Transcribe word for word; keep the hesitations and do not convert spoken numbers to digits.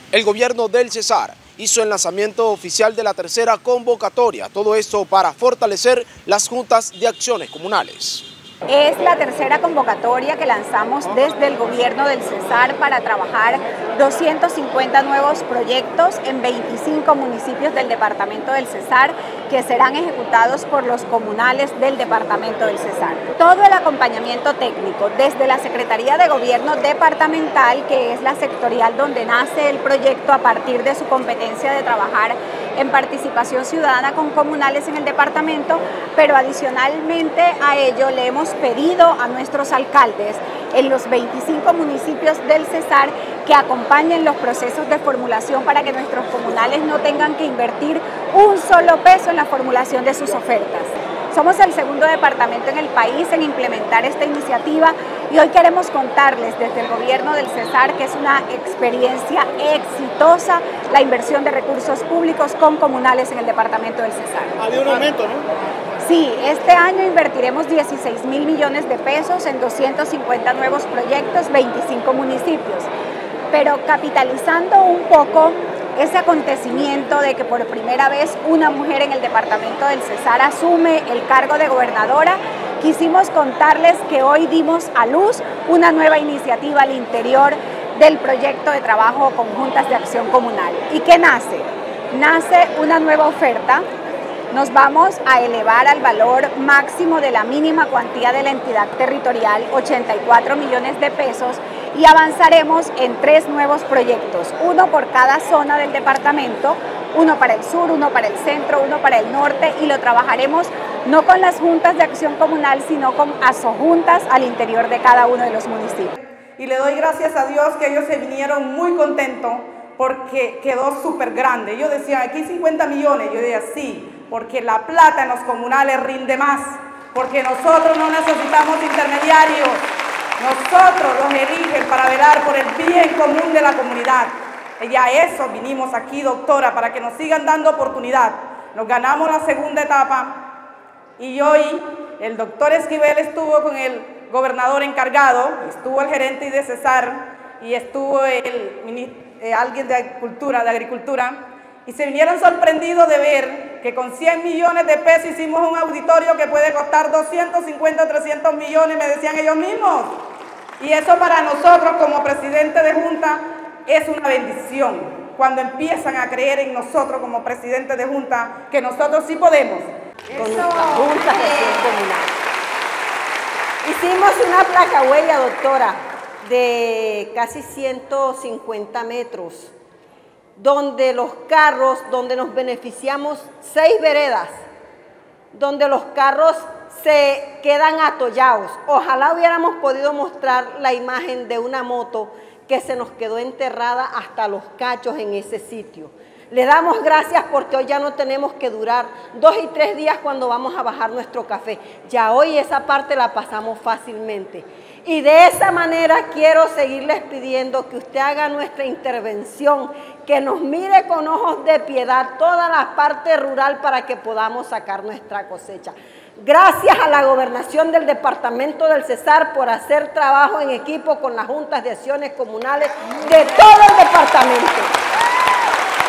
El gobierno del Cesar hizo el lanzamiento oficial de la tercera convocatoria, todo esto para fortalecer las juntas de acciones comunales. Es la tercera convocatoria que lanzamos desde el gobierno del Cesar para trabajar doscientos cincuenta nuevos proyectos en veinticinco municipios del departamento del Cesar que serán ejecutados por los comunales del departamento del Cesar. Todo el acompañamiento técnico desde la Secretaría de Gobierno Departamental, que es la sectorial donde nace el proyecto a partir de su competencia de trabajar en participación ciudadana con comunales en el departamento, pero adicionalmente a ello le hemos pedido a nuestros alcaldes en los veinticinco municipios del Cesar que acompañen los procesos de formulación para que nuestros comunales no tengan que invertir un solo peso en la formulación de sus ofertas. Somos el segundo departamento en el país en implementar esta iniciativa y hoy queremos contarles desde el gobierno del Cesar que es una experiencia exitosa la inversión de recursos públicos con comunales en el departamento del Cesar. Había un aumento, ¿no? Sí, este año invertiremos dieciséis mil millones de pesos en doscientos cincuenta nuevos proyectos, veinticinco municipios, pero capitalizando un poco ese acontecimiento de que por primera vez una mujer en el departamento del Cesar asume el cargo de gobernadora, quisimos contarles que hoy dimos a luz una nueva iniciativa al interior del proyecto de trabajo con juntas de acción comunal. ¿Y qué nace? Nace una nueva oferta. Nos vamos a elevar al valor máximo de la mínima cuantía de la entidad territorial, ochenta y cuatro millones de pesos, y avanzaremos en tres nuevos proyectos, uno por cada zona del departamento, uno para el sur, uno para el centro, uno para el norte, y lo trabajaremos no con las juntas de acción comunal, sino con asojuntas al interior de cada uno de los municipios. Y le doy gracias a Dios que ellos se vinieron muy contentos porque quedó súper grande. Yo decía, aquí cincuenta millones, yo decía, sí, porque la plata en los comunales rinde más, porque nosotros no necesitamos intermediarios, nosotros los eligen para velar por el bien común de la comunidad. Y a eso vinimos aquí, doctora, para que nos sigan dando oportunidad. Nos ganamos la segunda etapa y hoy el doctor Esquivel estuvo con el gobernador encargado, estuvo el gerente de Cesar y estuvo el, eh, alguien de Agricultura, de Agricultura, y se vinieron sorprendidos de ver que con cien millones de pesos hicimos un auditorio que puede costar doscientos cincuenta o trescientos millones, me decían ellos mismos. Y eso para nosotros como presidente de Junta es una bendición, cuando empiezan a creer en nosotros como presidente de Junta, que nosotros sí podemos. Con nuestra Junta de Acción Comunal. Hicimos una placa huella, doctora, de casi ciento cincuenta metros, donde los carros, donde nos beneficiamos seis veredas, donde los carros se quedan atollados. Ojalá hubiéramos podido mostrar la imagen de una moto que se nos quedó enterrada hasta los cachos en ese sitio. Le damos gracias porque hoy ya no tenemos que durar dos y tres días cuando vamos a bajar nuestro café. Ya hoy esa parte la pasamos fácilmente. Y de esa manera quiero seguirles pidiendo que usted haga nuestra intervención, que nos mire con ojos de piedad toda la parte rural para que podamos sacar nuestra cosecha. Gracias a la gobernación del departamento del Cesar por hacer trabajo en equipo con las juntas de acciones comunales de todo el departamento.